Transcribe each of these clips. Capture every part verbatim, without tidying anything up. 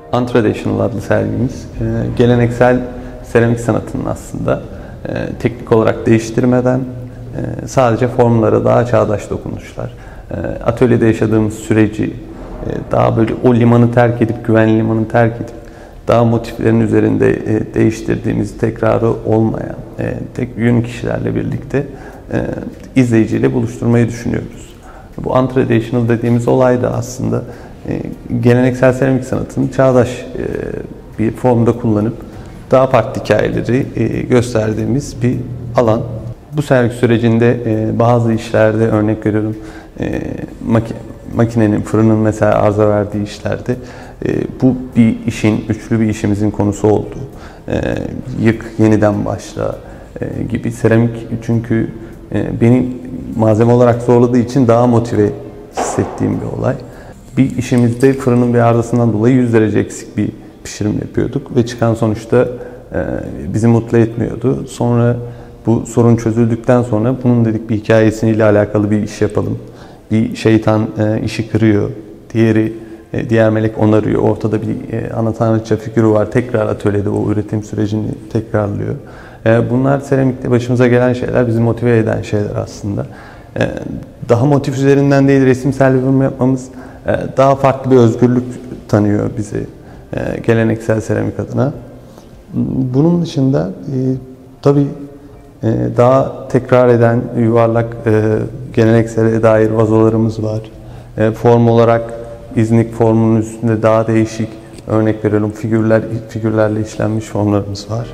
Untraditional adlı sergimiz e, geleneksel seramik sanatının aslında e, teknik olarak değiştirmeden e, sadece formlara daha çağdaş dokunuşlar, e, atölyede yaşadığımız süreci e, daha böyle o limanı terk edip, güvenli limanı terk edip daha motiflerin üzerinde e, değiştirdiğimiz, tekrarı olmayan e, tek yön kişilerle birlikte e, izleyiciyle buluşturmayı düşünüyoruz. Bu untraditional dediğimiz olay da aslında e, geleneksel seramik sanatını çağdaş e, bir formda kullanıp daha farklı hikayeleri e, gösterdiğimiz bir alan. Bu sergi sürecinde e, bazı işlerde, örnek veriyorum, e, maki, makinenin, fırının mesela arıza verdiği işlerde e, bu bir işin, üçlü bir işimizin konusu oldu. E, yık, yeniden başla e, gibi. Seramik çünkü e, beni malzeme olarak zorladığı için daha motive hissettiğim bir olay. Bir işimizde fırının bir arızasından dolayı yüz derece eksik bir pişirim yapıyorduk ve çıkan sonuçta e, bizi mutlu etmiyordu. Sonra bu sorun çözüldükten sonra bunun dedik bir hikayesiyle alakalı bir iş yapalım. Bir şeytan e, işi kırıyor, diğeri e, diğer melek onarıyor. Ortada bir e, ana tanrıça figürü var. Tekrar atölyede o üretim sürecini tekrarlıyor. E, bunlar seramikte başımıza gelen şeyler, bizi motive eden şeyler aslında. E, daha motif üzerinden değil, resimsel bir yorum yapmamız e, daha farklı bir özgürlük tanıyor bizi e, geleneksel seramik adına. Bunun dışında e, tabii e, daha tekrar eden yuvarlak e, geleneksele dair vazolarımız var. E, form olarak İznik formunun üstünde daha değişik, örnek verelim, figürler figürlerle işlenmiş formlarımız var.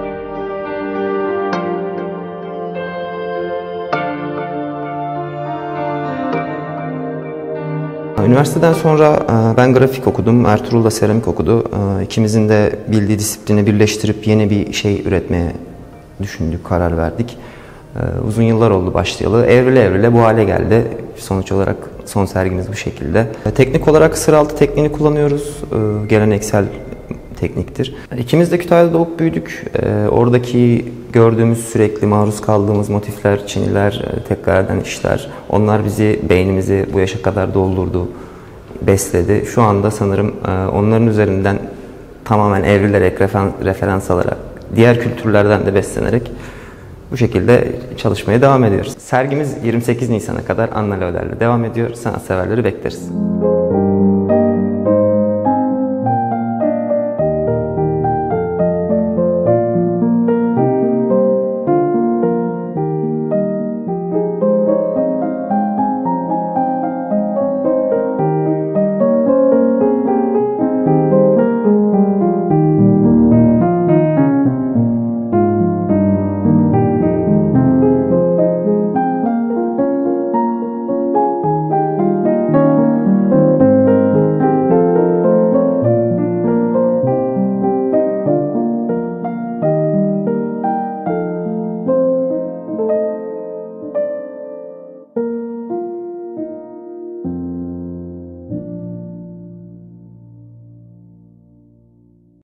Üniversiteden sonra ben grafik okudum, Ertuğrul da seramik okudu. İkimizin de bildiği disiplini birleştirip yeni bir şey üretmeye düşündük, karar verdik. Uzun yıllar oldu başlayalı. Evrile evrile bu hale geldi. Sonuç olarak son sergimiz bu şekilde. Teknik olarak sıraltı tekniğini kullanıyoruz. Geleneksel tekniktir. İkimiz de Kütahya'da doğup büyüdük. Oradaki gördüğümüz, sürekli maruz kaldığımız motifler, çiniler, tekrar eden işler, onlar bizi, beynimizi bu yaşa kadar doldurdu, besledi. Şu anda sanırım onların üzerinden tamamen evrilerek, referans alarak, diğer kültürlerden de beslenerek bu şekilde çalışmaya devam ediyoruz. Sergimiz yirmi sekiz Nisan'a kadar Anna Lauder'le devam ediyor. Sanatseverleri bekleriz.